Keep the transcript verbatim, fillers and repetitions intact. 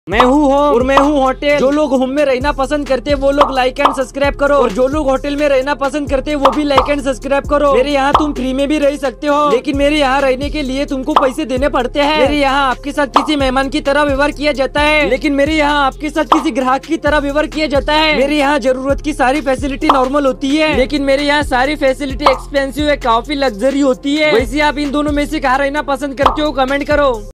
मैं हूँ होम और मैं हूँ होटल। जो लोग होम में रहना पसंद करते हैं वो लोग लाइक एंड सब्सक्राइब करो, और जो लोग होटल में रहना पसंद करते हैं वो भी लाइक एंड सब्सक्राइब करो। मेरे यहाँ तुम फ्री में भी रह सकते हो, लेकिन मेरे यहाँ रहने के लिए तुमको पैसे देने पड़ते हैं। मेरे यहाँ आपके साथ किसी मेहमान की तरह व्यवहार किया जाता है, लेकिन मेरे यहाँ आपके साथ किसी ग्राहक की तरह व्यवहार किया जाता है। मेरे यहाँ जरूरत की सारी फैसिलिटी नॉर्मल होती है, लेकिन मेरे यहाँ सारी फैसिलिटी एक्सपेंसिव है, काफी लग्जरी होती है। वैसे आप इन दोनों में से कहाँ रहना पसंद करते हो, कमेंट करो।